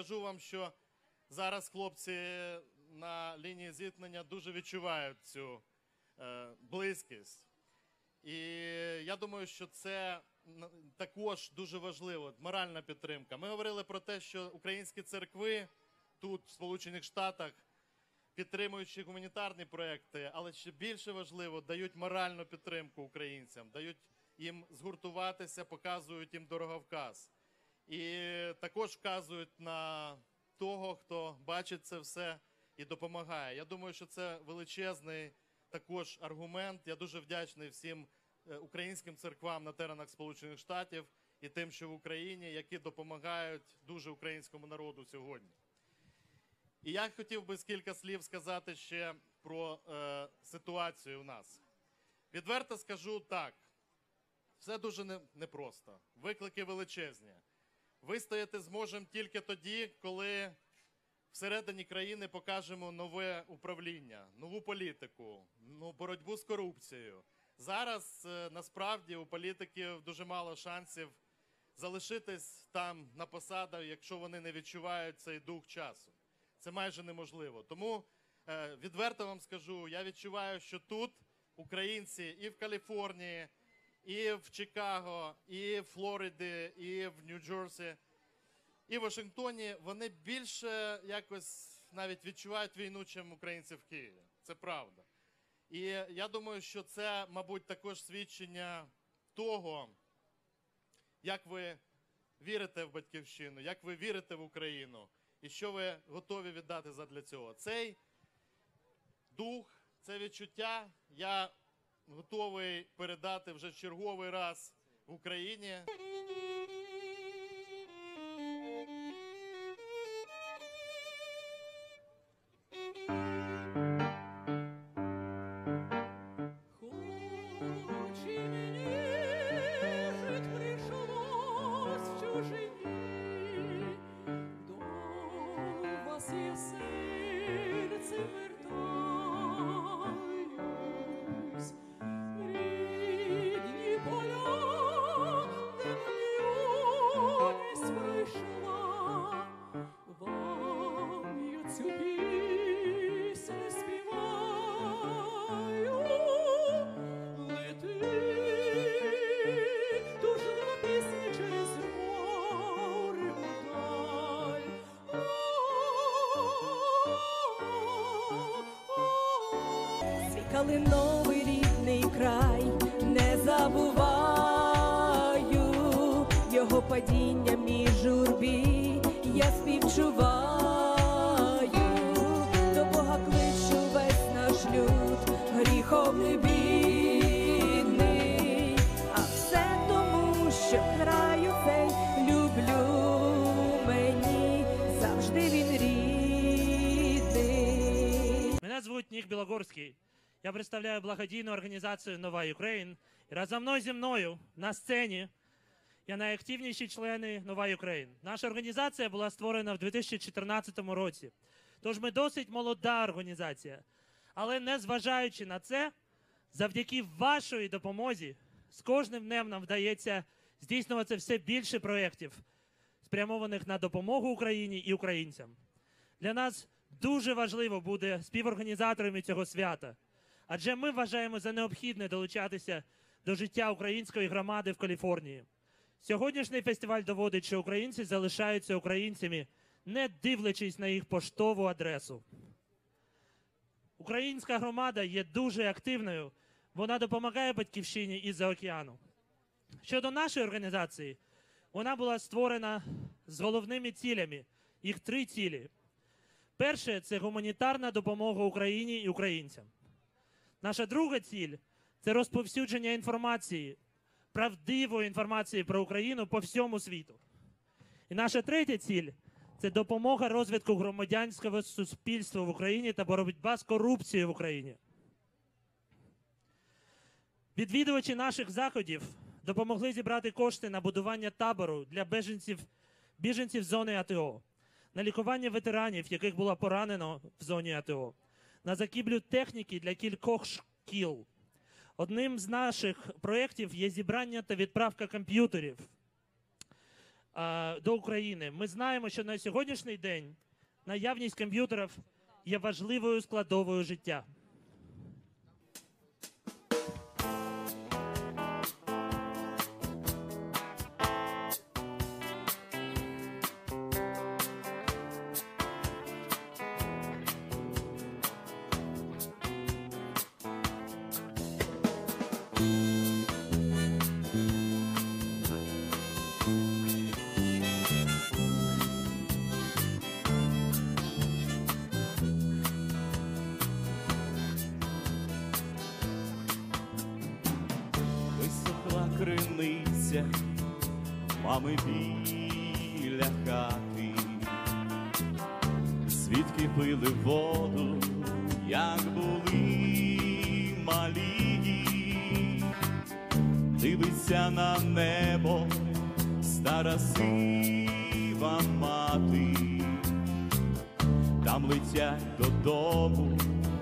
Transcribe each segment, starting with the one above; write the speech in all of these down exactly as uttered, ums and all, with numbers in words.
скажу вам, що зараз хлопці на лінії зіткнення дуже відчувають цю е, близькість. І я думаю, що це також дуже важливо, моральна підтримка. Ми говорили про те, що українські церкви тут, в Сполучених Штатах, підтримуючи гуманітарні проекти, але ще більше важливо, дають моральну підтримку українцям, дають їм згуртуватися, показують їм дороговказ. І також вказують на того, хто бачить це все і допомагає. Я думаю, що це величезний також аргумент. Я дуже вдячний всім українським церквам на теренах Сполучених Штатів і тим, що в Україні, які допомагають дуже українському народу сьогодні. І я хотів би кілька слів сказати ще про е, ситуацію у нас. Відверто скажу так, все дуже непросто, виклики величезні. Вистояти зможемо тільки тоді, коли всередині країни покажемо нове управління, нову політику, ну, боротьбу з корупцією. Зараз, е, насправді, у політиків дуже мало шансів залишитись там на посадах, якщо вони не відчувають цей дух часу. Це майже неможливо. Тому, е, відверто вам скажу, я відчуваю, що тут українці і в Каліфорнії, і в Чикаго, і в Флориді, і в Нью-Джерсі, і в Вашингтоні, вони більше якось навіть відчувають війну, чим українці в Києві. Це правда. І я думаю, що це, мабуть, також свідчення того, як ви вірите в Батьківщину, як ви вірите в Україну, і що ви готові віддати задля цього. Цей дух, це відчуття я готовий передати вже черговий раз в Україні. Калиновий рідний край, не забуваю його падіння між журбі, я співчуваю, до Бога кличу весь наш люд, гріхом не бідний, а все тому, що краю цей люблю мені, завжди він рідний. Мене звуть Нік Білогорський. Я представляю благодійну організацію «Нова Україн». І разом мною зі мною на сцені є найактивніші члени «Нова Україн». Наша організація була створена в дві тисячі чотирнадцятому році. Тож ми досить молода організація. Але незважаючи на це, завдяки вашій допомозі, з кожним днем нам вдається здійснювати все більше проєктів, спрямованих на допомогу Україні і українцям. Для нас дуже важливо бути співорганізаторами цього свята. Адже ми вважаємо за необхідне долучатися до життя української громади в Каліфорнії. Сьогоднішній фестиваль доводить, що українці залишаються українцями, не дивлячись на їх поштову адресу. Українська громада є дуже активною, вона допомагає Батьківщині із-за океану. Щодо нашої організації, вона була створена з головними цілями. Їх три цілі. Перше – це гуманітарна допомога Україні і українцям. Наша друга ціль – це розповсюдження інформації, правдивої інформації про Україну по всьому світу. І наша третя ціль – це допомога розвитку громадянського суспільства в Україні та боротьба з корупцією в Україні. Відвідувачі наших заходів допомогли зібрати кошти на будування табору для біженців, біженців з зони АТО, на лікування ветеранів, яких було поранено в зоні АТО, на закупівлю техніки для кількох шкіл. Одним з наших проєктів є зібрання та відправка комп'ютерів а, до України. Ми знаємо, що на сьогоднішній день наявність комп'ютерів є важливою складовою життя. Висохла криниця мами біля хати, звідки пили воду, як були малі. Дивиться на небо стара сива мати, там летять додому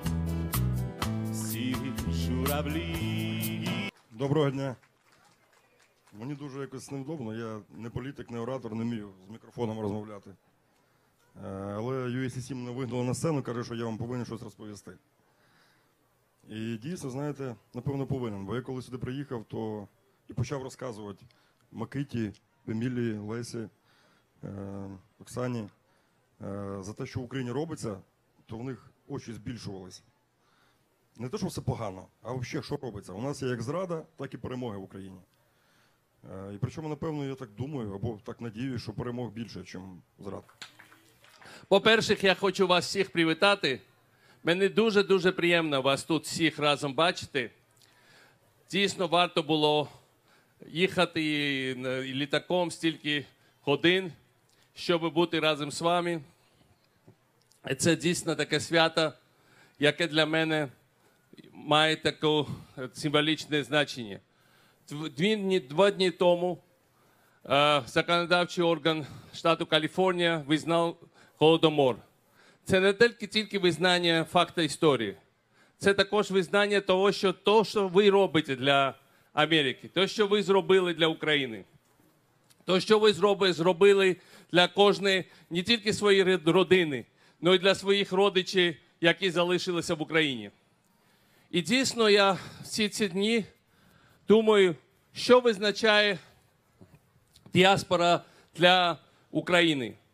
сірі журавлі. Доброго дня. Мені дуже якось невдобно, я не політик, не оратор, не вмію з мікрофоном розмовляти. Е, Але ю ес сі мене вигнало на сцену, каже, що я вам повинен щось розповісти. І дійсно, знаєте, напевно, повинен, бо я коли сюди приїхав, то і почав розказувати Микиті, Емілії, Лесі, е, Оксані е, за те, що в Україні робиться, то в них очі збільшувалися. Не те, що все погано, а взагалі, що робиться. У нас є як зрада, так і перемоги в Україні. Е, І причому, напевно, я так думаю, або так надіюсь, що перемог більше, ніж зрад. По-перше, я хочу вас всіх привітати. Мені дуже-дуже приємно вас тут всіх разом бачити. Дійсно, варто було їхати і літаком стільки годин, щоб бути разом з вами. І це дійсно таке свято, яке для мене має таке символічне значення. Дві дні, два дні тому е, законодавчий орган штату Каліфорнія визнав Голодомор. Це не тільки, тільки визнання факту історії. Це також визнання того, що то, що ви робите для Америки, то, що ви зробили для України, то, що ви зробили, зробили для кожної, не тільки своєї родини, але й для своїх родичів, які залишилися в Україні. І дійсно, я всі ці дні думаю, що визначає діаспора для України.